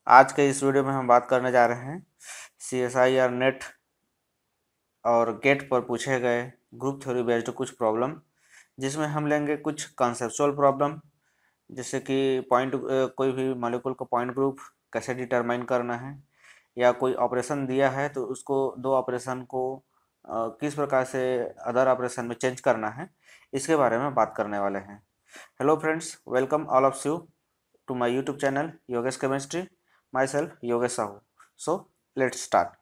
आज के इस वीडियो में हम बात करने जा रहे हैं CSIR नेट और गेट पर पूछे गए ग्रुप थ्योरी बेस्ड कुछ प्रॉब्लम, जिसमें हम लेंगे कुछ कंसेप्चुअल प्रॉब्लम, जैसे कि कोई भी मॉलिक्यूल का पॉइंट ग्रुप कैसे डिटरमाइन करना है, या कोई ऑपरेशन दिया है तो उसको दो ऑपरेशन को किस प्रकार से अदर ऑपरेशन में चेंज करना है, इसके बारे में बात करने वाले हैं। Hello friends, welcome all of you to my YouTube channel Yogesh Chemistry. Myself Yogesh Sahu. So let's start.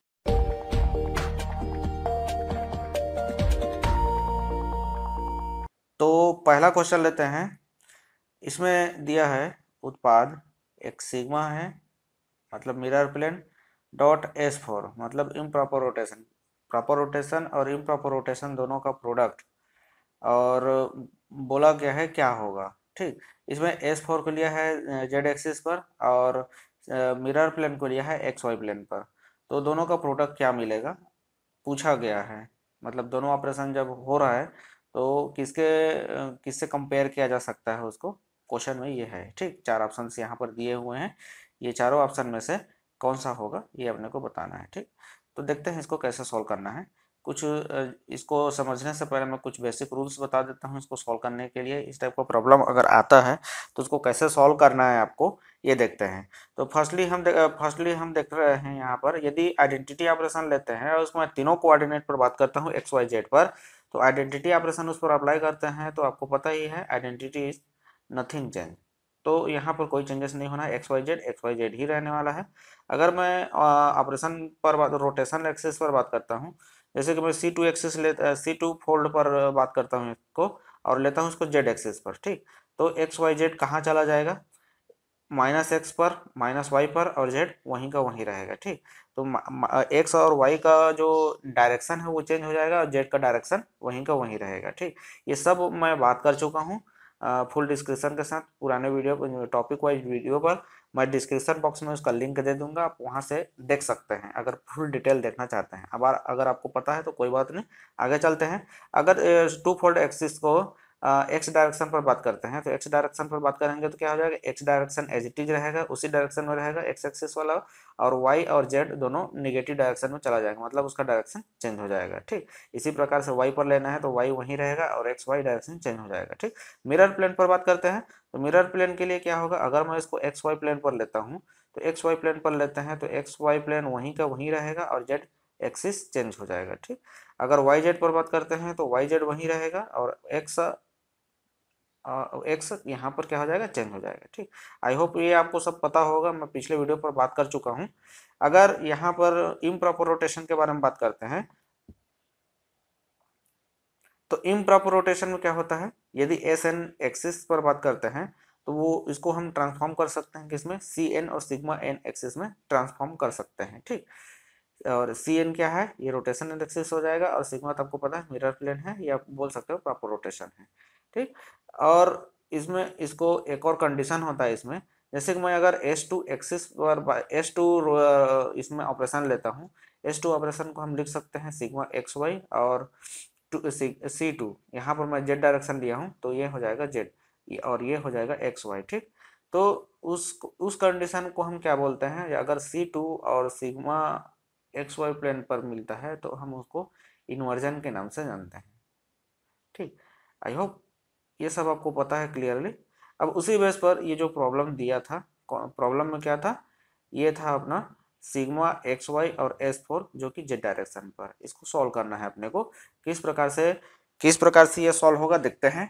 तो पहला क्वेश्चन लेते हैं। इसमें दिया है उत्पाद एक सिग्मा है, मतलब मिरर प्लेन डॉट S4, मतलब इम्प्रॉपर रोटेशन, प्रॉपर रोटेशन और इम्प्रॉपर रोटेशन दोनों का प्रोडक्ट, और बोला गया है क्या होगा। ठीक, इसमें S4 को लिया है Z एक्सिस पर और मिरर प्लेन को लिया है XY प्लेन पर, तो दोनों का प्रोडक्ट क्या मिलेगा पूछा गया है। मतलब दोनों ऑपरेशन जब हो रहा है तो किससे कंपेयर किया जा सकता है, उसको क्वेश्चन में ये है। ठीक, चार ऑप्शन यहाँ पर दिए हुए हैं, ये चारों ऑप्शन में से कौन सा होगा ये अपने को बताना है। ठीक, तो देखते हैं इसको कैसे सॉल्व करना है। इसको समझने से पहले मैं कुछ बेसिक रूल्स बता देता हूँ। इसको सॉल्व करने के लिए इस टाइप का प्रॉब्लम अगर आता है तो उसको कैसे सॉल्व करना है आपको ये देखते हैं। तो फर्स्टली हम देख रहे हैं यहाँ पर, यदि आइडेंटिटी ऑपरेशन लेते हैं और उसमें तीनों कोऑर्डिनेट पर बात करता हूँ XYZ पर, तो आइडेंटिटी ऑपरेशन उस पर अप्लाई करते हैं तो आपको पता ही है आइडेंटिटी इज नथिंग चेंज। तो यहाँ पर कोई चेंजेस नहीं होना है, XYZ ही रहने वाला है। अगर मैं ऑपरेशन पर रोटेशन एक्सिस पर बात करता हूँ, जैसे कि मैं C2 फोल्ड पर बात करता हूँ इसको, और लेता हूँ इसको Z एक्सिस पर। ठीक, तो XYZ कहाँ चला जाएगा, -x पर, -y पर, और z वहीं का वहीं रहेगा। ठीक, तो x और y का जो डायरेक्शन है वो चेंज हो जाएगा और z का डायरेक्शन वहीं का वहीं रहेगा। ठीक, ये सब मैं बात कर चुका हूँ फुल डिस्क्रिप्शन के साथ पुराने वीडियो टॉपिक वाइज वीडियो पर। मैं डिस्क्रिप्शन बॉक्स में उसका लिंक दे दूंगा, आप वहाँ से देख सकते हैं अगर फुल डिटेल देखना चाहते हैं। अब अगर आपको पता है तो कोई बात नहीं, आगे चलते हैं। अगर टू फोल्ड एक्सिस को एक्स डायरेक्शन पर बात करते हैं तो एक्स डायरेक्शन पर बात करेंगे तो क्या हो जाएगा, X direction as it is रहेगा, उसी डायरेक्शन में रहेगा एक्स एक्सिस वाला, और वाई और जेड दोनों निगेटिव डायरेक्शन में चला जाएगा, मतलब उसका डायरेक्शन चेंज हो जाएगा। ठीक, इसी प्रकार से वाई पर लेना है तो वाई वहीं रहेगा और एक्स वाई डायरेक्शन चेंज हो जाएगा। ठीक, मिरर प्लेन पर बात करते हैं तो मिरर प्लेन के लिए क्या होगा, अगर मैं इसको एक्स वाई प्लेन पर लेता हूँ तो एक्स वाई प्लेन पर लेते हैं तो एक्स वाई प्लेन वहीं का वहीं रहेगा और जेड एक्सिस चेंज हो जाएगा। ठीक, अगर वाई जेड पर बात करते हैं तो वाई जेड वहीं रहेगा और एक्स यहाँ पर क्या हो जाएगा, चेंज हो जाएगा। ठीक, आई होप ये आपको सब पता होगा, मैं पिछले वीडियो पर बात कर चुका हूँ। अगर यहाँ पर इम्प्रॉपर रोटेशन के बारे में बात करते हैं तो इम्प्रॉपर रोटेशन में क्या होता है, यदि एस एन एक्सिस पर बात करते हैं तो वो इसको हम ट्रांसफॉर्म कर सकते हैं किसमें, सी एन और सिग्मा एन एक्सिस में ट्रांसफॉर्म कर सकते हैं। ठीक, और सी एन क्या है, ये रोटेशन एक्सिस हो जाएगा, और सिग्मा तो आपको पता है मिरर प्लेन है, या बोल सकते हो प्रॉपर रोटेशन है। ठीक, और इसमें इसको एक और कंडीशन होता है इसमें, जैसे कि मैं अगर S2 एक्सिस पर S2 इसमें ऑपरेशन लेता हूँ, S2 ऑपरेशन को हम लिख सकते हैं सिग्मा एक्स वाई, और C2 यहाँ पर मैं जेड डायरेक्शन लिया हूँ तो ये हो जाएगा जेड, और ये हो जाएगा एक्स वाई। ठीक, तो उस कंडीशन को हम क्या बोलते हैं, अगर C2 और सिग्मा एक्स वाई प्लेन पर मिलता है तो हम उसको इन्वर्जन के नाम से जानते हैं। ठीक, आई होप ये सब आपको पता है क्लियरली। अब उसी बेस पर ये जो प्रॉब्लम दिया था, प्रॉब्लम में क्या था, ये था अपना सिग्मा एक्स वाई और S4 जो कि जेड डायरेक्शन पर, इसको सॉल्व करना है अपने को। किस प्रकार से ये सॉल्व होगा देखते हैं।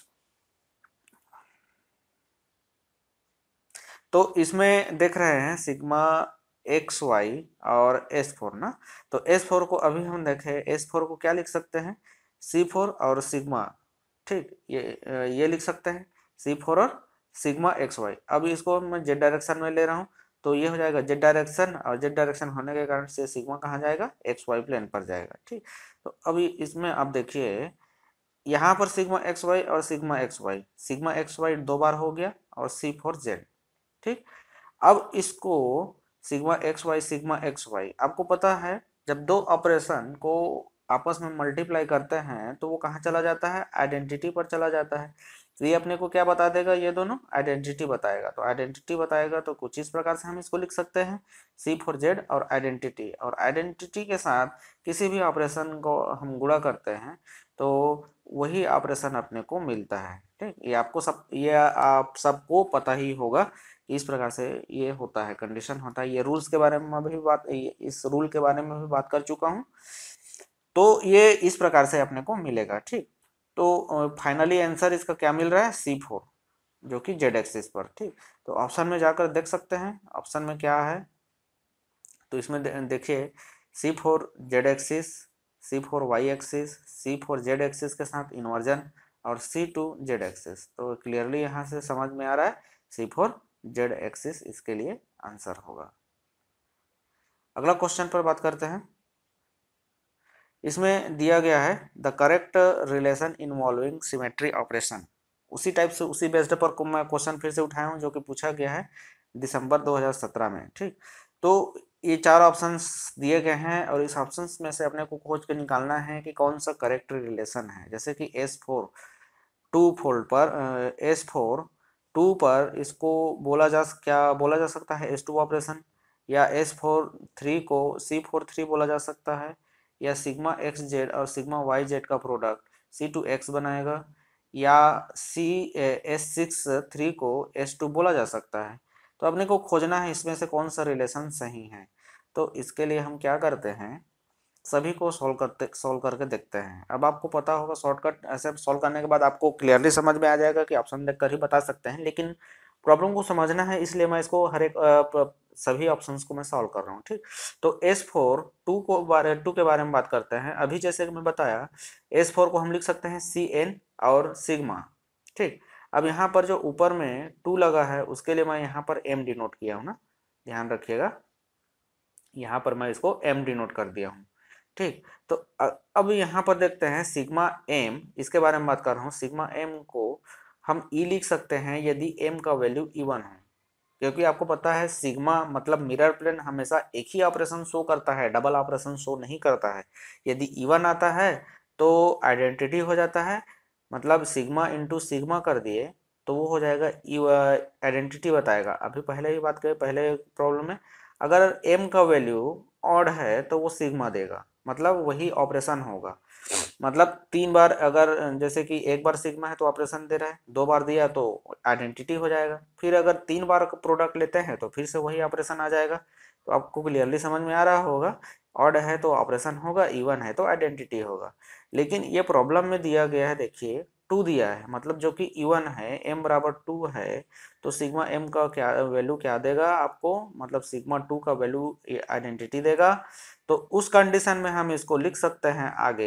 तो इसमें देख रहे हैं सिग्मा एक्स वाई और S4 ना, तो S4 को अभी हम देखें, S4 को क्या लिख सकते हैं, C4 और सिग्मा। ठीक, ये लिख सकते हैं C4 और सिग्मा एक्स वाई। अब इसको मैं जेड डायरेक्शन में ले रहा हूँ तो ये हो जाएगा जेड डायरेक्शन, और जेड डायरेक्शन होने के कारण से सिग्मा कहाँ जाएगा, एक्स वाई प्लेन पर जाएगा। ठीक, तो अभी इसमें आप देखिए यहाँ पर सिग्मा एक्स वाई दो बार हो गया और C4 जेड। ठीक, अब इसको सिग्मा एक्स वाई आपको पता है, जब दो ऑपरेशन को आपस में मल्टीप्लाई करते हैं तो वो कहाँ चला जाता है, आइडेंटिटी पर चला जाता है। तो ये अपने को क्या बता देगा, ये दोनों आइडेंटिटी बताएगा। तो आइडेंटिटी बताएगा तो कुछ इस प्रकार से हम इसको लिख सकते हैं, सी फॉर जेड और आइडेंटिटी, और आइडेंटिटी के साथ किसी भी ऑपरेशन को हम गुणा करते हैं तो वही ऑपरेशन अपने को मिलता है। ठीक, ये आप सबको पता ही होगा कि इस प्रकार से ये होता है, कंडीशन होता है। ये रूल्स के बारे में भी इस रूल के बारे में भी बात कर चुका हूँ। तो ये इस प्रकार से अपने को मिलेगा। ठीक, तो फाइनली आंसर इसका क्या मिल रहा है, C4, जो कि जेड एक्सिस पर। ठीक, तो ऑप्शन में जाकर देख सकते हैं ऑप्शन में क्या है। तो इसमें देखिए C4 Z axis, C4 Y axis, C4 Z axis के साथ इन्वर्जन, और C2 जेड एक्सिस। तो क्लियरली यहाँ से समझ में आ रहा है C4 जेड एक्सिस इसके लिए आंसर होगा। अगला क्वेश्चन पर बात करते हैं। इसमें दिया गया है the correct relation involving symmetry operation. उसी टाइप से उसी बेस्ड पर मैं क्वेश्चन फिर से उठाया हूँ जो कि पूछा गया है दिसंबर 2017 में। ठीक, तो ये 4 ऑप्शंस दिए गए हैं और इस ऑप्शंस में से अपने को खोज के निकालना है कि कौन सा करेक्ट रिलेशन है। जैसे कि S4 2 पर इसको क्या बोला जा सकता है, S2 ऑपरेशन, या S4 3 को C4 3 बोला जा सकता है, या सिग्मा एक्स जेड और सिग्मा वाई जेड का प्रोडक्ट C2X बनाएगा, या S6 3 को S2 बोला जा सकता है। तो अपने को खोजना है इसमें से कौन सा रिलेशन सही है। तो इसके लिए हम क्या करते हैं, सभी को सॉल्व करके देखते हैं। अब आपको पता होगा शॉर्टकट, ऐसे सॉल्व करने के बाद आपको क्लियरली समझ में आ जाएगा कि ऑप्शन देखकर ही बता सकते हैं, लेकिन प्रॉब्लम को समझना है इसलिए मैं इसको हर एक सभी ऑप्शंस को मैं सॉल्व कर रहा हूँ। ठीक, तो S4 2 के बारे में बात करते हैं। अभी जैसे कि मैं बताया S4 को हम लिख सकते हैं CN और सिग्मा। ठीक, अब यहाँ पर जो ऊपर में 2 लगा है उसके लिए मैं यहाँ पर M डिनोट किया हूँ ना, ध्यान रखिएगा, यहाँ पर मैं इसको M डिनोट कर दिया हूँ। ठीक, तो अब यहाँ पर देखते हैं सिग्मा M, इसके बारे में बात कर रहा हूँ। सिग्मा M को हम E लिख सकते हैं यदि M का वैल्यू इवन है, क्योंकि आपको पता है सिग्मा मतलब मिरर प्लेन हमेशा एक ही ऑपरेशन शो करता है, डबल ऑपरेशन शो नहीं करता है। यदि इवन आता है तो आइडेंटिटी हो जाता है, मतलब सिग्मा इंटू सिग्मा कर दिए तो वो हो जाएगा आइडेंटिटी बताएगा। अभी पहले ही बात करें, पहले प्रॉब्लम में अगर M का वैल्यू ऑड है तो वो सिग्मा देगा, मतलब वही ऑपरेशन होगा। मतलब 3 बार अगर जैसे कि एक बार सिग्मा है तो ऑपरेशन दे रहा है, 2 बार दिया तो आइडेंटिटी हो जाएगा, फिर अगर 3 बार प्रोडक्ट लेते हैं तो फिर से वही ऑपरेशन आ जाएगा। तो आपको क्लियरली समझ में आ रहा होगा, ऑड है तो ऑपरेशन होगा, इवन है तो आइडेंटिटी होगा। लेकिन ये प्रॉब्लम में दिया गया है, देखिए 2 दिया है, मतलब जो कि इवन है, M बराबर 2 है, तो सिग्मा M का क्या वैल्यू क्या देगा आपको, मतलब सिग्मा 2 का वैल्यू आइडेंटिटी देगा। तो उस कंडीशन में हम इसको लिख सकते हैं आगे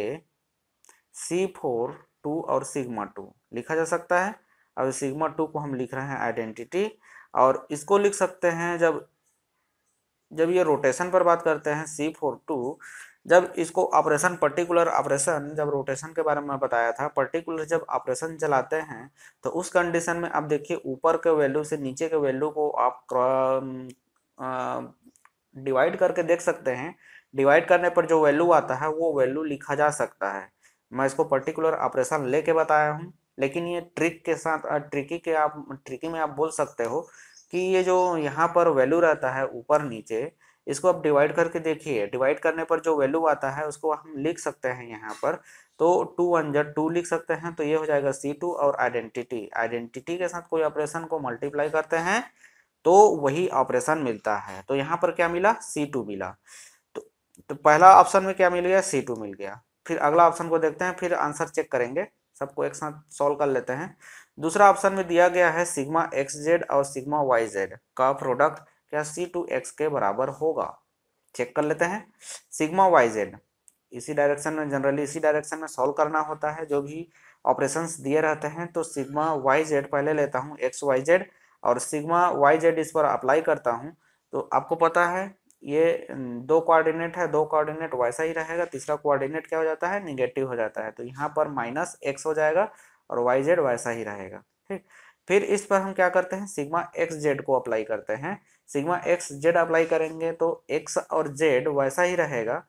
C4 2 और सिग्मा 2 लिखा जा सकता है। अब सिग्मा 2 को हम लिख रहे हैं आइडेंटिटी, और इसको लिख सकते हैं जब जब ये रोटेशन पर बात करते हैं C4 2, जब इसको ऑपरेशन पर्टिकुलर ऑपरेशन, जब रोटेशन के बारे में बताया था, पर्टिकुलर जब ऑपरेशन चलाते हैं तो उस कंडीशन में आप देखिए ऊपर के वैल्यू से नीचे के वैल्यू को आप डिवाइड करके देख सकते हैं। डिवाइड करने पर जो वैल्यू आता है वो वैल्यू लिखा जा सकता है। मैं इसको पर्टिकुलर ऑपरेशन लेके बताया हूँ, लेकिन ये ट्रिक के साथ ट्रिकी में आप बोल सकते हो कि ये जो यहाँ पर वैल्यू रहता है ऊपर नीचे, इसको आप डिवाइड करके देखिए। डिवाइड करने पर जो वैल्यू आता है उसको हम लिख सकते हैं यहाँ पर, तो 2 1 2 लिख सकते हैं, तो ये हो जाएगा C2, और आइडेंटिटी के साथ कोई ऑपरेशन को मल्टीप्लाई करते हैं तो वही ऑपरेशन मिलता है। तो यहाँ पर क्या मिला, C2 मिला। तो, तो पहला ऑप्शन में क्या मिल गया, C2 मिल गया। फिर अगला ऑप्शन को देखते हैं, फिर आंसर चेक करेंगे, सबको एक साथ सॉल्व कर लेते हैं। दूसरा ऑप्शन में दिया गया है सिग्मा एक्स जेड और सिग्मा वाई जेड का प्रोडक्ट क्या C2X के बराबर होगा। चेक कर लेते हैं। सिग्मा वाई जेड इसी डायरेक्शन में, जनरली इसी डायरेक्शन में सॉल्व करना होता है जो भी ऑपरेशंस दिए रहते हैं। तो सिग्मा वाई जेड पहले लेता हूँ XYZ, और सिग्मा वाई जेड इस पर अप्लाई करता हूँ। तो आपको पता है ये 2 कोऑर्डिनेट है, 2 कोऑर्डिनेट वैसा ही रहेगा, तीसरा कोऑर्डिनेट क्या हो जाता है, निगेटिव हो जाता है, तो यहाँ पर -x हो जाएगा और वाई जेड वैसा ही रहेगा। ठीक, फिर इस पर हम क्या करते हैं, सिग्मा एक्स जेड को अप्लाई करते हैं। सिग्मा एक्स जेड अप्लाई करेंगे तो x और z वैसा ही रहेगा,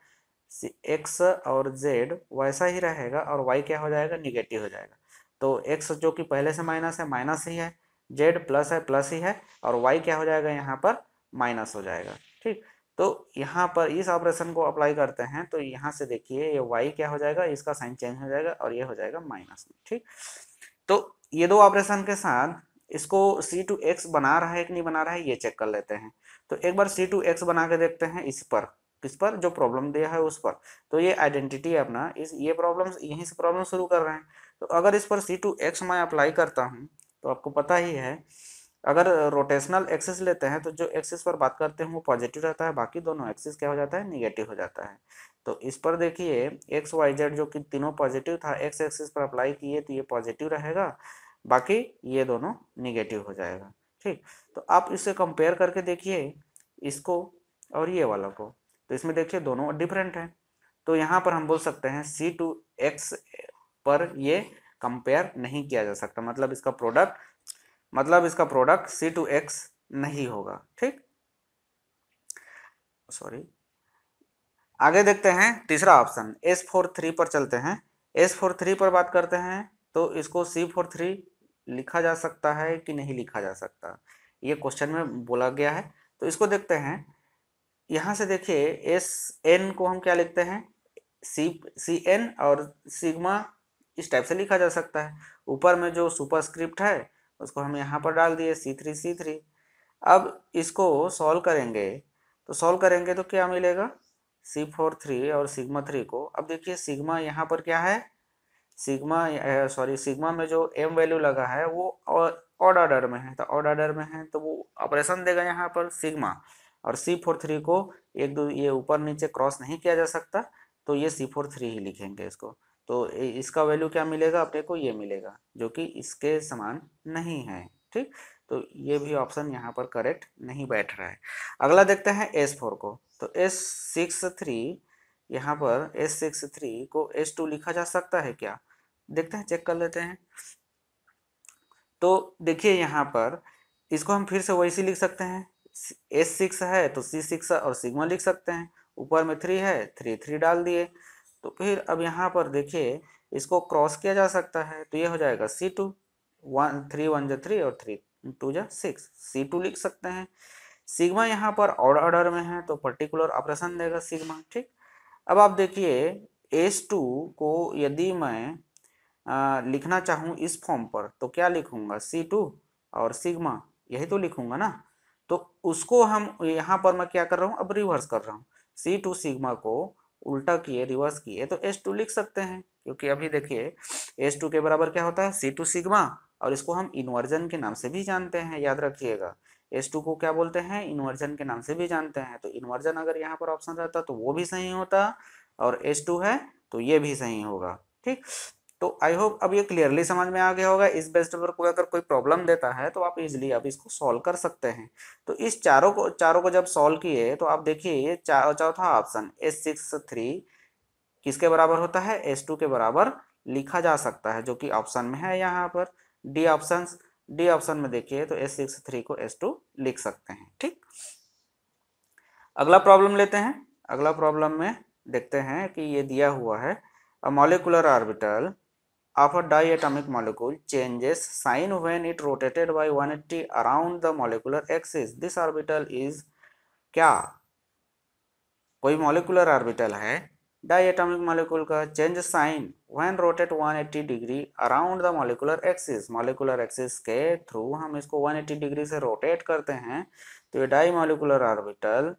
एक्स और जेड वैसा ही रहेगा और वाई क्या हो जाएगा, निगेटिव हो जाएगा। तो एक्स जो कि पहले से माइनस है माइनस ही है, जेड प्लस है प्लस ही है, और वाई क्या हो जाएगा यहाँ पर माइनस हो जाएगा। ठीक, तो यहाँ पर इस ऑपरेशन को अप्लाई करते हैं तो यहाँ से देखिए ये वाई क्या हो जाएगा, इसका साइन चेंज हो जाएगा और ये हो जाएगा माइनस में। ठीक, तो ये दो ऑपरेशन के साथ इसको C2X बना रहा है कि नहीं बना रहा है ये चेक कर लेते हैं। तो एक बार C2X बना के देखते हैं इस पर, किस पर, जो प्रॉब्लम दिया है उस पर। तो ये आइडेंटिटी है अपना, इस ये प्रॉब्लम यहीं से प्रॉब्लम शुरू कर रहे हैं। तो अगर इस पर C2X मैं अप्लाई करता हूँ तो आपको पता ही है, अगर रोटेशनल एक्सिस लेते हैं तो जो एक्सिस पर बात करते हैं वो पॉजिटिव रहता है, बाकी दोनों एक्सिस क्या हो जाता है, निगेटिव हो जाता है। तो इस पर देखिए एक्स वाई जेड जो कि तीनों पॉजिटिव था, एक्स एक्सिस पर अप्लाई किए तो ये पॉजिटिव रहेगा, बाकी ये दोनों निगेटिव हो जाएगा। ठीक, तो आप इसे कंपेयर करके देखिए इसको और ये वाला को, तो इसमें देखिए दोनों डिफरेंट हैं। तो यहाँ पर हम बोल सकते हैं C2X पर ये कंपेयर नहीं किया जा सकता, मतलब इसका प्रोडक्ट C2X नहीं होगा। ठीक, सॉरी, आगे देखते हैं तीसरा ऑप्शन S43 पर चलते हैं। S43 पर बात करते हैं तो इसको C43 लिखा जा सकता है कि नहीं लिखा जा सकता, ये क्वेश्चन में बोला गया है। तो इसको देखते हैं, यहाँ से देखिए एस एन को हम क्या लिखते हैं, सी एन, और सिग्मा इस टाइप से लिखा जा सकता है। ऊपर में जो सुपरस्क्रिप्ट है उसको हम यहाँ पर डाल दिए C3 अब इसको सॉल्व करेंगे, तो सॉल्व करेंगे तो क्या मिलेगा, C43 और सिग्मा 3 को। अब देखिए सिग्मा यहाँ पर क्या है, सिग्मा में जो m वैल्यू लगा है वो ऑड ऑर्डर में है, तो ऑड ऑर्डर में है तो वो ऑपरेशन देगा यहाँ पर सिग्मा, और C43 को एक दो ये ऊपर नीचे क्रॉस नहीं किया जा सकता, तो ये C43 ही लिखेंगे इसको। तो इसका वैल्यू क्या मिलेगा अपने को, ये मिलेगा जो कि इसके समान नहीं है। ठीक, तो ये भी ऑप्शन यहाँ पर करेक्ट नहीं बैठ रहा है। अगला देखते हैं S4 को, तो S63, यहाँ पर S63 को S2 लिखा जा सकता है क्या, देखते हैं, चेक कर लेते हैं। तो देखिए यहाँ पर इसको हम फिर से वैसे लिख सकते हैं, S6 है तो C6 और सिग्मा लिख सकते हैं, ऊपर में 3 है 3 डाल दिए। तो फिर अब यहाँ पर देखिए इसको क्रॉस किया जा सकता है, तो ये हो जाएगा C2, 3 1 3 और 3 2 6, C2 लिख सकते हैं। सिग्मा यहाँ पर ऑड ऑर्डर में है तो पर्टिकुलर ऑपरेशन देगा सिग्मा। ठीक, अब आप देखिए S2 को यदि मैं लिखना चाहूँ इस फॉर्म पर तो क्या लिखूंगा, C2 और सिग्मा, यही तो लिखूंगा ना। तो उसको हम यहाँ पर मैं क्या कर रहा हूँ, अब रिवर्स कर रहा हूँ, C2 सिग्मा को उल्टा किए रिवर्स किए तो S2 लिख सकते हैं, क्योंकि अभी देखिए S2 के बराबर क्या होता है, C2 सिग्मा, और इसको हम इन्वर्जन के नाम से भी जानते हैं, याद रखिएगा। S2 को क्या बोलते हैं, इन्वर्जन के नाम से भी जानते हैं। तो इन्वर्जन अगर यहाँ पर ऑप्शन रहता तो वो भी सही होता, और S2 है तो ये भी सही होगा। ठीक, तो आई होप अब ये क्लियरली समझ में आ गया होगा। इस बेस्ड पर कोई अगर कोई प्रॉब्लम देता है तो आप इजीली अब इसको सॉल्व कर सकते हैं। तो इस चारों को जब सॉल्व किए तो आप देखिए ये चौथा ऑप्शन S63 किसके बराबर होता है, S2 के बराबर लिखा जा सकता है, जो कि ऑप्शन में है यहाँ पर डी ऑप्शन में देखिए तो S63 को S2 लिख सकते हैं। ठीक, अगला प्रॉब्लम लेते हैं। अगला प्रॉब्लम में देखते हैं कि ये दिया हुआ है, a molecular orbital of a diatomic molecule changes sign when it rotated by 180 around the molecular axis. This orbital is क्या, कोई मॉलिकुलर ऑर्बिटल है डायटोमिक मॉलिक्यूल का, change sign when rotate 180 degree around the molecular axis, molecular axis के through हम इसको 180 degree से rotate करते हैं, तो ये डाई मॉलिकुलर ऑर्बिटल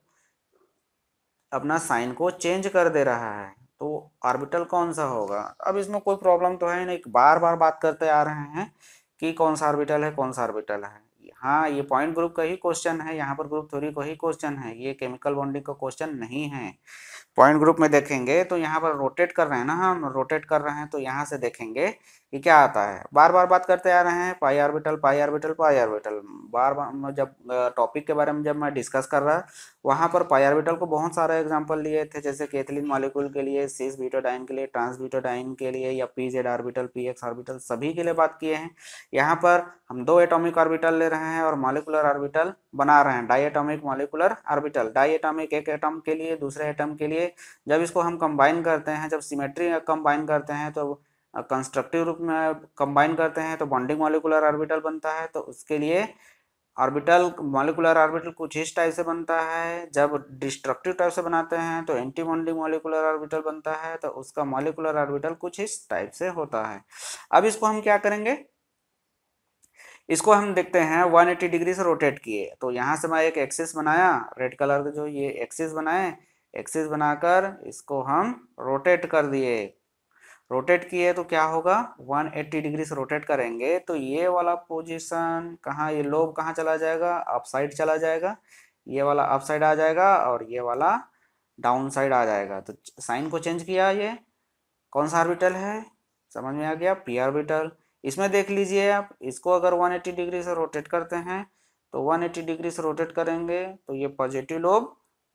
अपना साइन को चेंज कर दे रहा है। तो ऑर्बिटल कौन सा होगा, अब इसमें कोई प्रॉब्लम तो है नहीं, बार बार बात करते आ रहे हैं कि कौन सा ऑर्बिटल है कौन सा ऑर्बिटल है। हाँ, ये पॉइंट ग्रुप का ही क्वेश्चन है, यहाँ पर ग्रुप थ्योरी का ही क्वेश्चन है, ये केमिकल बॉन्डिंग का क्वेश्चन नहीं है। पॉइंट ग्रुप में देखेंगे तो यहाँ पर रोटेट कर रहे हैं ना, हम रोटेट कर रहे हैं तो यहाँ से देखेंगे कि क्या आता है। बार बार बात करते आ रहे हैं pi orbital pi orbital pi orbital, बार बार जब टॉपिक के बारे में जब मैं डिस्कस कर रहा वहाँ पर पाई ऑर्बिटल को बहुत सारे एग्जांपल लिए थे, जैसे कि एथिलीन मॉलिक्यूल के लिए, सिस ब्यूटाडाइन के लिए, ट्रांस ब्यूटाडाइन के लिए, या पीजेड ऑर्बिटल, पीएक्स ऑर्बिटल, सभी के लिए बात किए हैं। यहाँ पर हम 2 एटॉमिक ऑर्बिटल ले रहे हैं और मॉलिक्यूलर ऑर्बिटल बना रहे हैं, डायटॉमिक मॉलिक्यूलर ऑर्बिटल। डायटॉमिक एक एटम के लिए, दूसरे एटम के लिए जब इसको हम कंबाइन करते हैं, जब सिमेट्री कंबाइन करते हैं तो कंस्ट्रक्टिव रूप में कंबाइन करते हैं तो बॉन्डिंग मॉलिक्यूलर ऑर्बिटल बनता है। तो उसके लिए ऑर्बिटल, मॉलिक्यूलर ऑर्बिटल कुछ इस टाइप से बनता है। जब डिस्ट्रक्टिव टाइप से बनाते हैं तो एंटी बॉन्डिंग मॉलिक्यूलर ऑर्बिटल बनता है, तो उसका मॉलिक्यूलर ऑर्बिटल कुछ इस टाइप से होता है। अब इसको हम क्या करेंगे, इसको हम देखते हैं 180 डिग्री से रोटेट किए। तो यहाँ से मैं एक एक्सिस बनाया, रेड कलर का जो ये एक्सिस बनाए, एक्सिस बनाकर इसको हम रोटेट कर दिए। रोटेट किए तो क्या होगा, 180 डिग्री से रोटेट करेंगे तो ये वाला पोजीशन कहाँ, ये लोब कहाँ चला जाएगा, अप साइड चला जाएगा, ये वाला अप साइड आ जाएगा और ये वाला डाउन साइड आ जाएगा। तो साइन को चेंज किया, ये कौन सा ऑर्बिटल है, समझ में आ गया, पी ऑर्बिटल। इसमें देख लीजिए आप, इसको अगर 180 डिग्री से रोटेट करते हैं तो 180 डिग्री से रोटेट करेंगे तो ये पॉजिटिव लोब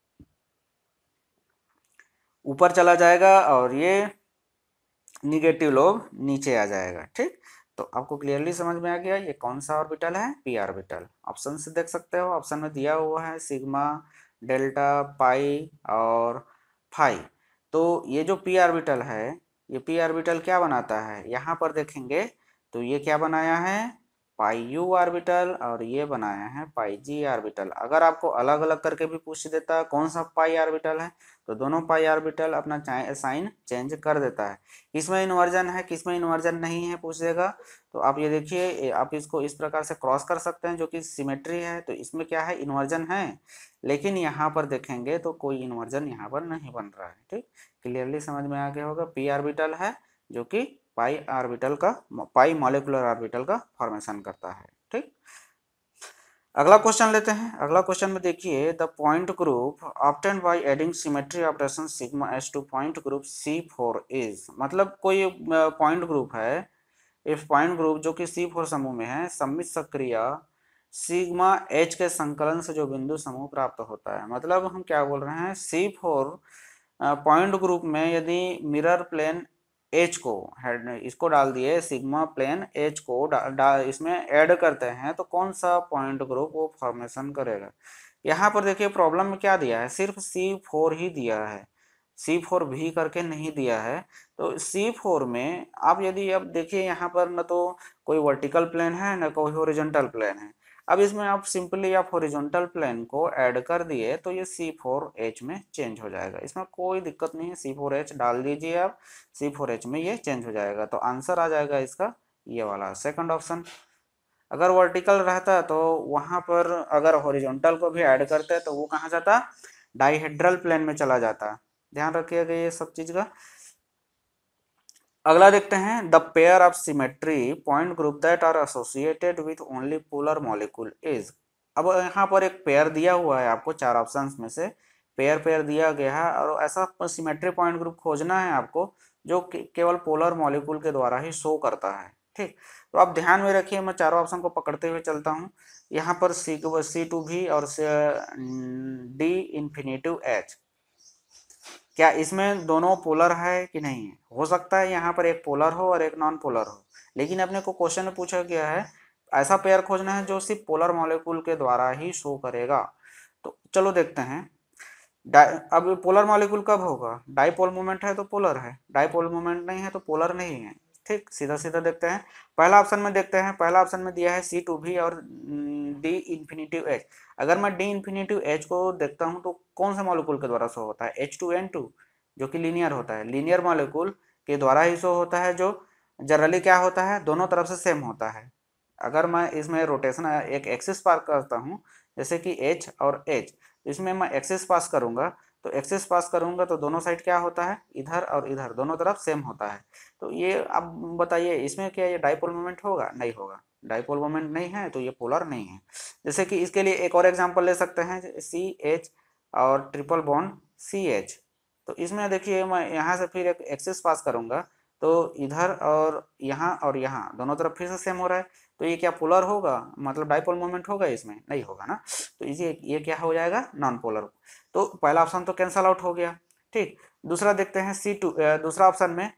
ऊपर चला जाएगा और ये निगेटिव लोब नीचे आ जाएगा। ठीक, तो आपको क्लियरली समझ में आ गया ये कौन सा ऑर्बिटल है, पी ऑर्बिटल। ऑप्शन से देख सकते हो, ऑप्शन में दिया हुआ है सिग्मा, डेल्टा, पाई और फाई। तो ये जो पी ऑर्बिटल है, ये पी ऑर्बिटल क्या बनाता है, यहाँ पर देखेंगे तो ये क्या बनाया है, पाई यू ऑर्बिटल, और ये बनाया है पाई जी ऑर्बिटल। अगर आपको अलग अलग करके भी पूछ देता है कौन सा पाई ऑर्बिटल है, तो दोनों पाई ऑर्बिटल अपना साइन चेंज कर देता है। किसमें इन्वर्जन है, किसमें इन्वर्जन नहीं है पूछ देगा। तो आप ये देखिए, आप इसको इस प्रकार से क्रॉस कर सकते हैं, जो कि सिमेट्री है, तो इसमें क्या है, इन्वर्जन है। लेकिन यहाँ पर देखेंगे तो कोई इन्वर्जन यहाँ पर नहीं बन रहा है। ठीक, क्लियरली समझ में आ गया होगा, पी ऑर्बिटल है जो कि पाई ऑर्बिटल का, पाई मॉलिक्यूलर ऑर्बिटल का फॉर्मेशन करता है। ठीक, अगला क्वेश्चन लेते हैं। अगला क्वेश्चन में देखिए, the point group obtained by adding symmetry operation sigma S two point group C4 is, मतलब कोई पॉइंट ग्रुप है, इफ पॉइंट ग्रुप जो कि C4 समूह में है, सम्मित सक्रिय सिग्मा H के संकलन से जो बिंदु समूह प्राप्त होता है। मतलब हम क्या बोल रहे हैं, C4 पॉइंट ग्रुप में यदि मिरर प्लेन एच को इसको डाल दिए, सिग्मा प्लेन एच को इसमें ऐड करते हैं तो कौन सा पॉइंट ग्रुप वो फॉर्मेशन करेगा। यहाँ पर देखिए प्रॉब्लम में क्या दिया है, सिर्फ C4 ही दिया है, C4 भी करके नहीं दिया है। तो C4 में आप यदि अब देखिए, यहाँ पर न तो कोई वर्टिकल प्लेन है न कोई हॉरिजॉन्टल प्लेन है। अब इसमें आप सिंपली आप हॉरिजॉन्टल प्लेन को ऐड कर दिए तो ये C4H में चेंज हो जाएगा, इसमें कोई दिक्कत नहीं है, C4H डाल दीजिए आप, C4H में ये चेंज हो जाएगा। तो आंसर आ जाएगा इसका ये वाला सेकंड ऑप्शन। अगर वर्टिकल रहता तो वहां पर अगर हॉरिजॉन्टल को भी ऐड करते तो वो कहाँ जाता, डाइहेड्रल प्लेन में चला जाता। ध्यान रखिएगा ये सब चीज का। अगला देखते हैं, the pair of symmetry point group that are associated with only polar molecule is. अब यहाँ पर एक पेयर दिया हुआ है आपको, चार ऑप्शंस में से पेयर पेयर दिया गया है और ऐसा सिमेट्री पॉइंट ग्रुप खोजना है आपको जो केवल पोलर मॉलिक्यूल के द्वारा ही शो करता है। ठीक, तो आप ध्यान में रखिए, मैं चारों ऑप्शन को पकड़ते हुए चलता हूँ। यहाँ पर C2V और D∞H, क्या इसमें दोनों पोलर है कि नहीं है, हो सकता है यहाँ पर एक पोलर हो और एक नॉन पोलर हो, लेकिन अपने को क्वेश्चन में पूछा गया है ऐसा पेयर खोजना है जो सिर्फ पोलर मॉलिक्यूल के द्वारा ही शो करेगा। तो चलो देखते हैं, अब पोलर मॉलिक्यूल कब होगा, डाइपोल मोमेंट है तो पोलर है, डाइपोल मोमेंट नहीं है तो पोलर नहीं है। ठीक, सीधा सीधा देखते हैं, पहला ऑप्शन में देखते हैं। पहला ऑप्शन में दिया है C2V और D∞H। अगर मैं D∞H को देखता हूं तो कौन से मॉलिक्यूल के द्वारा शो होता है, H2N2, जो कि लीनियर होता है, लीनियर मॉलिक्यूल के द्वारा ही शो होता है, जो जनरली क्या होता है, दोनों तरफ से सेम होता है। अगर मैं इसमें रोटेशन एक एक्सिस पास करता हूँ, जैसे कि H और H, इसमें मैं एक्सिस पास करूंगा, तो एक्सिस पास करूंगा तो दोनों साइड क्या होता है, इधर और इधर दोनों तरफ सेम होता है। तो ये अब बताइए इसमें क्या ये डाइपोल मोमेंट होगा, नहीं होगा, डाइपोल मोमेंट नहीं है तो ये पोलर नहीं है। जैसे कि इसके लिए एक और एग्जांपल ले सकते हैं, CH और ट्रिपल बॉन्ड CH। तो इसमें देखिए मैं यहाँ से फिर एक एक्सिस पास करूंगा तो इधर और यहाँ दोनों तरफ फिर से सेम हो रहा है, तो ये क्या पोलर होगा, मतलब डाइपोल मोमेंट होगा, इसमें नहीं होगा ना। तो ये क्या हो जाएगा, नॉन पोलर। तो पहला ऑप्शन तो कैंसल आउट हो गया। ठीक, दूसरा देखते हैं दूसरा ऑप्शन में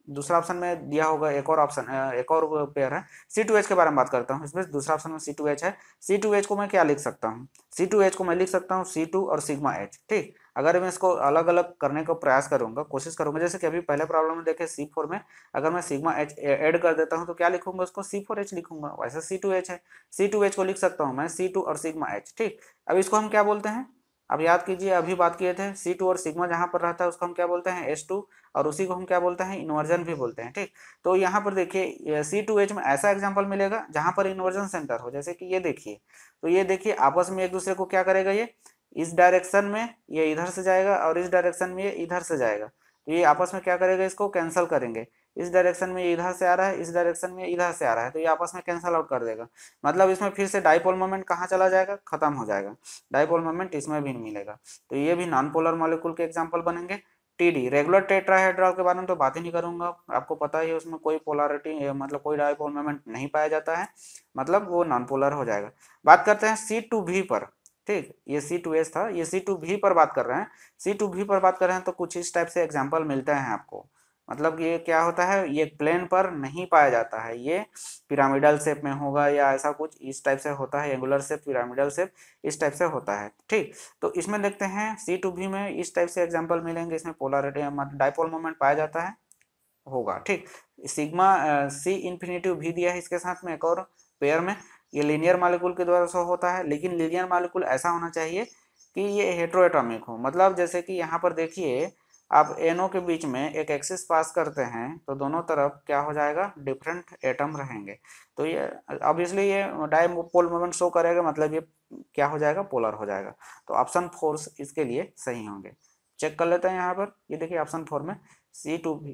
दूसरा ऑप्शन में दिया होगा एक और ऑप्शन, एक और पेयर है C2H के बारे में बात करता हूँ। इसमें दूसरा ऑप्शन में C2H है। C2H को मैं क्या लिख सकता हूँ, C2H को मैं लिख सकता हूँ C2 और सिग्मा H। ठीक, अगर मैं इसको अलग अलग करने का प्रयास करूंगा, कोशिश करूंगा, जैसे कि अभी पहले प्रॉब्लम में देखे C4 में अगर मैं सिग्मा H ऐड कर देता हूँ तो क्या लिखूंगा, उसको C4H लिखूंगा। वैसे C2H है, C2H को लिख सकता हूँ मैं C2 और सिग्मा H। ठीक, अब इसको हम क्या बोलते हैं, अब याद कीजिए अभी बात किए थे C2 और सिग्मा जहां पर रहता है उसको हम क्या बोलते हैं H2, और उसी को हम क्या बोलते हैं, इन्वर्जन भी बोलते हैं। ठीक, तो यहाँ पर देखिए C2H में ऐसा एग्जांपल मिलेगा जहां पर इन्वर्जन सेंटर हो, जैसे कि ये देखिए, तो ये देखिए आपस में एक दूसरे को क्या करेगा, ये इस डायरेक्शन में ये इधर से जाएगा और इस डायरेक्शन में ये इधर से जाएगा, तो ये आपस में क्या करेगा, इसको कैंसिल करेंगे। इस डायरेक्शन में ये इधर से आ रहा है, इस डायरेक्शन में इधर से आ रहा है, तो ये आपस में कैंसिल आउट कर देगा। मतलब इसमें फिर से डाइपोल मोमेंट कहाँ चला जाएगा, खत्म हो जाएगा, डाइपोल मोमेंट इसमें भी नहीं मिलेगा। तो ये भी नॉन पोलर मॉलिक्यूल के एग्जाम्पल बनेंगे। टीडी रेगुलर टेट्राहेड्रल के बारे में तो बात ही नहीं करूंगा, आपको पता ही है उसमें कोई पोलरिटी मतलब कोई डाइपोल मोमेंट नहीं पाया जाता है, मतलब वो नॉन पोलर हो जाएगा। बात करते हैं C2V पर। ठीक, ये C2H था, ये C2V पर बात कर रहे हैं। C2V पर बात कर रहे हैं तो कुछ इस टाइप से एग्जाम्पल मिलते हैं आपको। मतलब ये क्या होता है, ये प्लेन पर नहीं पाया जाता है, ये पिरामिडल शेप में होगा या ऐसा कुछ इस टाइप से होता है, एंगुलर शेप, पिरामिडल शेप, इस टाइप से होता है। ठीक, तो इसमें देखते हैं C2V में इस टाइप से एग्जांपल मिलेंगे, इसमें पोलरिटी मतलब डाइपोल मोमेंट पाया जाता है, होगा। ठीक, सिग्मा C इन्फिनिटिव भी दिया है इसके साथ में एक और पेयर में, ये लीनियर मॉलिक्यूल के द्वारा शो होता है, लेकिन लीनियर मॉलिक्यूल ऐसा होना चाहिए कि ये हेटेरोएटॉमिक हो। मतलब जैसे कि यहाँ पर देखिए आप एनो के बीच में एक एक्सिस पास करते हैं तो दोनों तरफ क्या हो जाएगा, डिफरेंट एटम रहेंगे, तो ये ऑब्वियसली ये डाइपोल मोमेंट शो करेगा, मतलब ये क्या हो जाएगा, पोलर हो जाएगा। तो ऑप्शन 4 इसके लिए सही होंगे। चेक कर लेते हैं यहाँ पर, ये देखिए ऑप्शन 4 में C2V,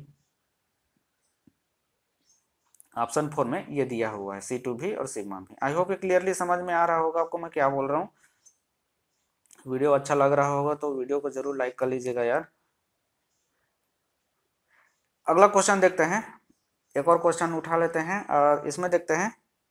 ऑप्शन 4 में ये दिया हुआ है C2V और सिग्मा भी। आई होप ये क्लियरली समझ में आ रहा होगा आपको मैं क्या बोल रहा हूँ। वीडियो अच्छा लग रहा होगा तो वीडियो को जरूर लाइक कर लीजिएगा यार। अगला क्वेश्चन देखते हैं, एक और क्वेश्चन उठा लेते हैं और इसमें देखते हैं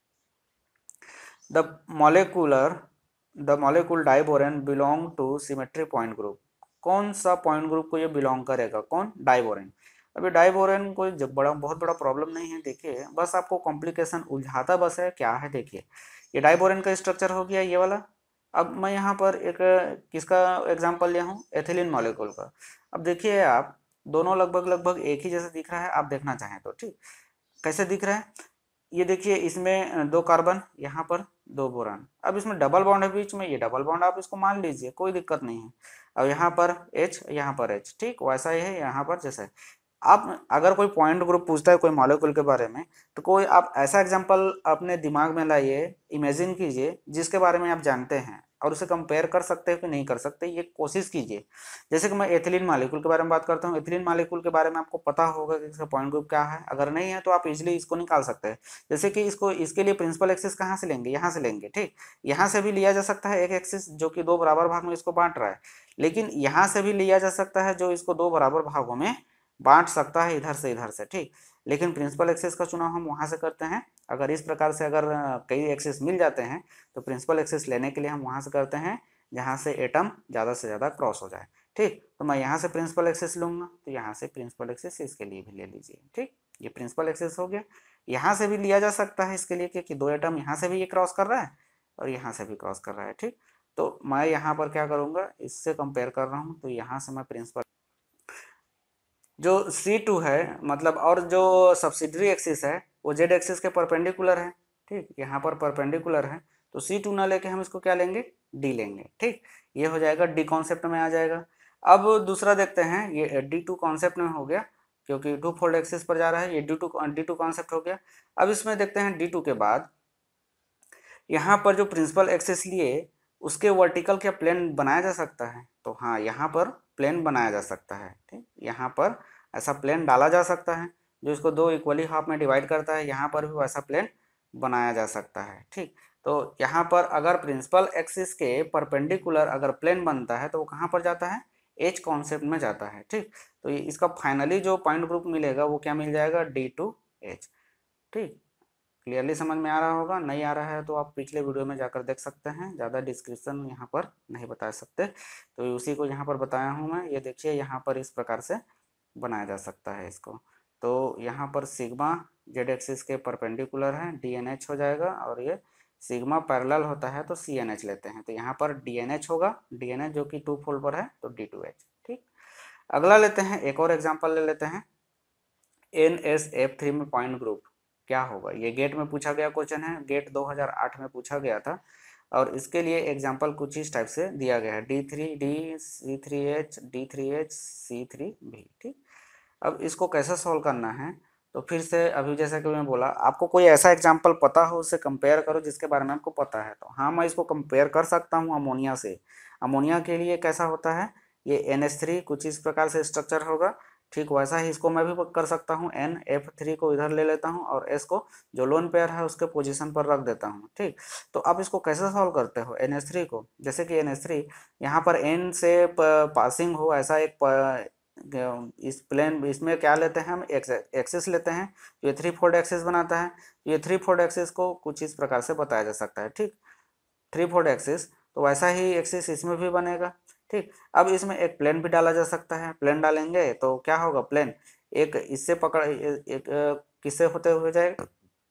the molecular the molecule diborane belong to symmetry point group. कौन सा पॉइंट ग्रुप को ये बिलोंग करेगा, कौन, डाइबोरेन। अभी डाइबोरेन कोई बहुत बड़ा प्रॉब्लम नहीं है, देखिए बस आपको कॉम्प्लिकेशन उलझाता बस है क्या है। देखिए ये डाइबोरेन का स्ट्रक्चर हो गया ये वाला। अब मैं यहाँ पर एक किसका एग्जांपल लिया हूँ, एथिलीन मॉलिक्यूल का। अब देखिए आप दोनों लगभग लगभग एक ही जैसा दिख रहा है, आप देखना चाहें तो। ठीक, कैसे दिख रहा है, ये देखिए इसमें 2 कार्बन, यहाँ पर 2 बोरान। अब इसमें डबल बॉन्ड है बीच में, ये डबल बॉन्ड आप इसको मान लीजिए, कोई दिक्कत नहीं है। अब यहाँ पर H, यहाँ पर H, ठीक वैसा ही है यहाँ पर जैसे। आप अगर कोई पॉइंट ग्रुप पूछता है कोई मॉलिक्यूल के बारे में, तो कोई आप ऐसा एग्जांपल अपने दिमाग में लाइए, इमेजिन कीजिए जिसके बारे में आप जानते हैं और उसे कंपेयर कर सकते हो कि नहीं कर सकते, ये कोशिश कीजिए। जैसे कि मैं एथिलीन मॉलिक्यूल के बारे में बात करता हूँ, एथिलीन मॉलिक्यूल के बारे में आपको पता होगा कि इसका पॉइंट ग्रुप क्या है, अगर नहीं है तो आप इजिली इसको निकाल सकते हैं। जैसे कि इसको इसके लिए प्रिंसिपल एक्सिस कहाँ से लेंगे, यहाँ से लेंगे। ठीक, यहाँ से भी लिया जा सकता है एक एक्सिस जो कि 2 बराबर भाग में इसको बांट रहा है, लेकिन यहाँ से भी लिया जा सकता है जो इसको 2 बराबर भागों में बांट सकता है, इधर से इधर से। ठीक, लेकिन प्रिंसिपल एक्सिस का चुनाव हम वहाँ से करते हैं। अगर इस प्रकार से अगर कई एक्सिस मिल जाते हैं तो प्रिंसिपल एक्सिस लेने के लिए हम वहाँ से करते हैं जहाँ से एटम ज़्यादा से ज़्यादा क्रॉस हो जाए। ठीक, तो मैं यहाँ से प्रिंसिपल एक्सिस लूँगा, तो यहाँ से प्रिंसिपल एक्सिस इसके लिए भी ले लीजिए। ठीक, ये प्रिंसिपल एक्सिस हो गया। यहाँ से भी लिया जा सकता है इसके लिए, क्योंकि 2 एटम यहाँ से भी ये क्रॉस कर रहा है और यहाँ से भी क्रॉस कर रहा है। ठीक, तो मैं यहाँ पर क्या करूँगा, इससे कंपेयर कर रहा हूँ, तो यहाँ से मैं प्रिंसिपल जो C2 है मतलब, और जो सब्सिडरी एक्सिस है वो Z एक्सिस के परपेंडिकुलर है। ठीक, यहाँ पर परपेंडिकुलर है, तो C2 ना लेके हम इसको क्या लेंगे, D लेंगे। ठीक, ये हो जाएगा, D कॉन्सेप्ट में आ जाएगा। अब दूसरा देखते हैं, ये D2 कॉन्सेप्ट में हो गया क्योंकि 2 फोल्ड एक्सिस पर जा रहा है, ये D2 कॉन्सेप्ट हो गया। अब इसमें देखते हैं D2 के बाद यहाँ पर जो प्रिंसिपल एक्सिस लिए उसके वर्टिकल क्या प्लेन बनाया जा सकता है, तो हाँ यहाँ पर प्लेन बनाया जा सकता है। ठीक, यहाँ पर ऐसा प्लेन डाला जा सकता है जो इसको 2 इक्वली हाफ में डिवाइड करता है, यहाँ पर भी वैसा प्लेन बनाया जा सकता है। ठीक, तो यहाँ पर अगर प्रिंसिपल एक्सिस के परपेंडिकुलर अगर प्लेन बनता है तो वो कहाँ पर जाता है, H कॉन्सेप्ट में जाता है। ठीक, तो ये इसका फाइनली जो पॉइंट ग्रुप मिलेगा वो क्या मिल जाएगा, D2H। ठीक, क्लियरली समझ में आ रहा होगा, नहीं आ रहा है तो आप पिछले वीडियो में जाकर देख सकते हैं, ज़्यादा डिस्क्रिप्शन यहाँ पर नहीं बता सकते, तो उसी को यहाँ पर बताया हूँ मैं। ये देखिए यहाँ पर इस प्रकार से बनाया जा सकता है इसको। तो यहाँ पर सिग्मा जेड एक्सिस के परपेंडिकुलर है, डी एन एच हो जाएगा, और ये सिग्मा पैरेलल होता है तो सी एन एच लेते हैं, तो यहाँ पर डी एन एच होगा, डी एन एच जो कि 2 फोल्ड पर है तो डी टू एच। ठीक, अगला लेते हैं, एक और एग्जाम्पल ले लेते हैं। एन एस एफ थ्री में पॉइंट ग्रुप क्या होगा, ये गेट में पूछा गया क्वेश्चन है, गेट 2008 में पूछा गया था, और इसके लिए एग्जाम्पल कुछ इस टाइप से दिया गया है, D three D C three H D three H C three भी। ठीक, अब इसको कैसे सॉल्व करना है, तो फिर से अभी जैसा कि मैं बोला, आपको कोई ऐसा एग्जाम्पल पता हो उससे कंपेयर करो जिसके बारे में आपको पता है। तो हाँ, मैं इसको कंपेयर कर सकता हूँ अमोनिया से। अमोनिया के लिए कैसा होता है, ये NH3 कुछ इस प्रकार से स्ट्रक्चर होगा। ठीक वैसा ही इसको मैं भी कर सकता हूँ, NF3 को इधर ले लेता हूँ और S को जो लोन पेयर है उसके पोजीशन पर रख देता हूँ। ठीक, तो आप इसको कैसे सॉल्व करते हो NH3 को, जैसे कि NH3 यहाँ पर N से पासिंग हो ऐसा एक इस प्लेन, इसमें क्या लेते हैं हम, एक्सिस लेते हैं, ये 3 फोल्ड एक्सिस बनाता है। ये 3 फोल्ड एक्सिस को कुछ इस प्रकार से बताया जा सकता है। ठीक, 3 फोल्ड एक्सिस, तो वैसा ही एक्सिस इसमें भी बनेगा। ठीक, अब इसमें एक प्लेन भी डाला जा सकता है, प्लेन डालेंगे तो क्या होगा, प्लेन एक इससे पकड़ एक किससे होते हुए जाएगा,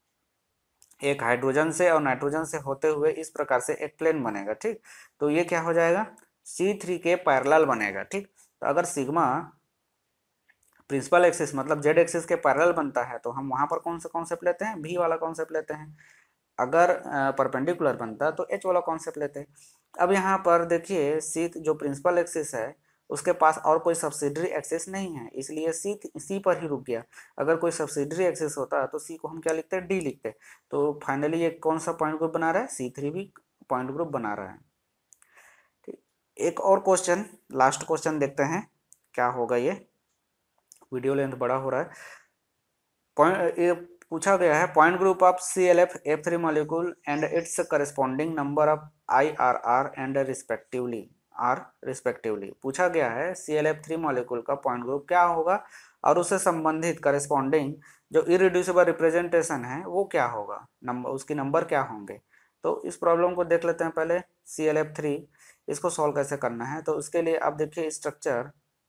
एक हाइड्रोजन से और नाइट्रोजन से होते हुए इस प्रकार से एक प्लेन बनेगा। ठीक, तो ये क्या हो जाएगा, C3 के पैरेलल बनेगा। ठीक, तो अगर सिग्मा प्रिंसिपल एक्सिस मतलब जेड एक्सिस के पैरेलल बनता है तो हम वहां पर कौन सा कॉन्सेप्ट लेते हैं, भी वाला कॉन्सेप्ट लेते हैं। अगर परपेंडिकुलर बनता है तो एच वाला कॉन्सेप्ट लेते हैं। अब यहाँ पर देखिए, सी जो प्रिंसिपल एक्सिस है उसके पास और कोई सब्सिडरी एक्सिस नहीं है, इसलिए सी पर ही रुक गया। अगर कोई सब्सिडरी एक्सिस होता है तो सी को हम क्या लिखते हैं, डी लिखते हैं। तो फाइनली ये कौन सा पॉइंट ग्रुप बना रहा है, C3 भी पॉइंट ग्रुप बना रहा है। ठीक, एक और क्वेश्चन, लास्ट क्वेश्चन देखते हैं क्या होगा। ये वीडियो लेंथ बड़ा हो रहा है। पॉइंट ये पूछा गया है, point group of ClF F3 molecule and its corresponding number of IRR and respectively पूछा गया है। ClF3 मॉलिक्यूल का पॉइंट ग्रुप क्या होगा और उससे संबंधित करस्पॉन्डिंग जो इरिड्यूसिबल रिप्रेजेंटेशन है वो क्या होगा, नंबर उसकी नंबर क्या होंगे। तो इस प्रॉब्लम को देख लेते हैं पहले, ClF3 इसको सॉल्व कैसे करना है। तो उसके लिए आप देखिए स्ट्रक्चर,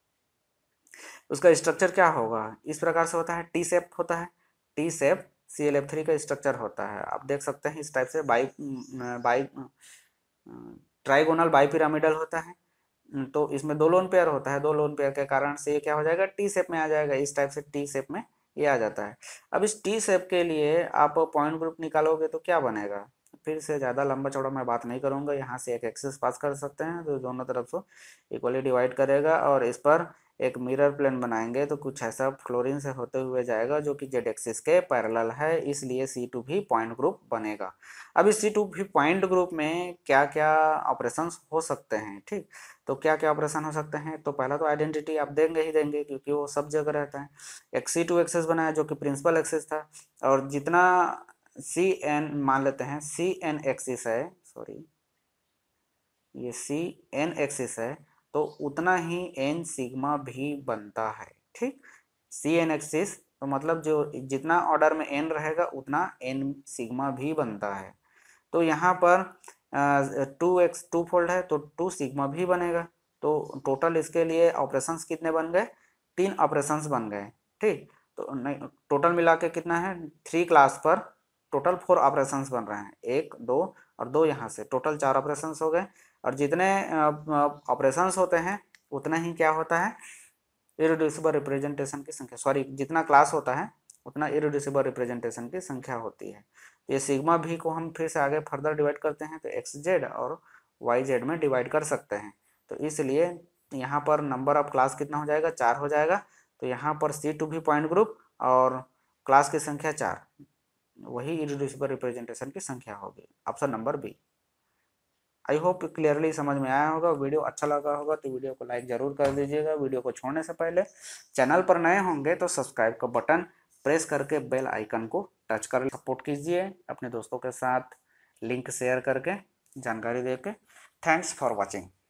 उसका स्ट्रक्चर क्या होगा, इस प्रकार से होता है, टी शेप होता है, टी शेप ClF3 का स्ट्रक्चर होता है। आप देख सकते हैं इस टाइप से bi bi trigonal bi pyramidal होता है। तो इसमें 2 लोन पेयर होता है, 2 लोन पेयर के कारण से ये क्या हो जाएगा, टी शेप में आ जाएगा। इस टाइप से टी शेप में ये आ जाता है। अब इस टी शेप के लिए आप पॉइंट ग्रुप निकालोगे तो क्या बनेगा, फिर से ज़्यादा लंबा चौड़ा मैं बात नहीं करूंगा। यहाँ से एक एक्सिस पास कर सकते हैं तो दोनों तरफ से इक्वली डिवाइड करेगा, और इस पर एक मिरर प्लेन बनाएंगे तो कुछ ऐसा फ्लोरीन से होते हुए जाएगा जो कि जेड एक्सिस के पैरेलल है, इसलिए C2 भी पॉइंट ग्रुप बनेगा। अब इस C2 भी पॉइंट ग्रुप में क्या क्या ऑपरेशंस हो सकते हैं। ठीक, तो क्या क्या ऑपरेशन हो सकते हैं, तो पहला तो आइडेंटिटी आप देंगे ही देंगे क्योंकि वो सब जगह रहता है। एक C2 एक्सिस बनाया जो कि प्रिंसिपल एक्सिस था, और जितना CN मान लेते हैं CN एक्सिस है, सॉरी ये CN एक्सिस है, तो उतना ही N सिग्मा भी बनता है। ठीक, CN एक्सिस तो मतलब जो जितना ऑर्डर में N रहेगा उतना N सिग्मा भी बनता है। तो यहाँ पर 2x 2 फोल्ड है तो 2 सिग्मा भी बनेगा। तो टोटल इसके लिए ऑपरेशंस कितने बन गए, 3 ऑपरेशंस बन गए। ठीक, तो नहीं, टोटल मिला के कितना है, 3 क्लास पर टोटल 4 ऑपरेशंस बन रहे हैं, 1 2 और 2 यहाँ से, टोटल 4 ऑपरेशंस हो गए। और जितने ऑपरेशंस होते हैं उतना ही क्या होता है, इरेड्यूसिबल रिप्रेजेंटेशन की संख्या, सॉरी जितना क्लास होता है उतना इरेड्यूसिबल रिप्रेजेंटेशन की संख्या होती है। ये सिग्मा भी को हम फिर से आगे फर्दर डिवाइड करते हैं तो XZ और YZ में डिवाइड कर सकते हैं। तो इसलिए यहाँ पर नंबर ऑफ क्लास कितना हो जाएगा, 4 हो जाएगा। तो यहाँ पर C2 भी पॉइंट ग्रुप और क्लास की संख्या 4, वही इरेड्यूसिबल रिप्रेजेंटेशन की संख्या होगी, option number B. I hope clearly समझ में आया होगा। वीडियो अच्छा लगा होगा तो वीडियो को लाइक जरूर कर दीजिएगा। वीडियो को छोड़ने से पहले चैनल पर नए होंगे तो सब्सक्राइब का बटन प्रेस करके बेल आइकन को टच कर सपोर्ट कीजिए अपने दोस्तों के साथ, लिंक शेयर करके जानकारी देके। Thanks for watching.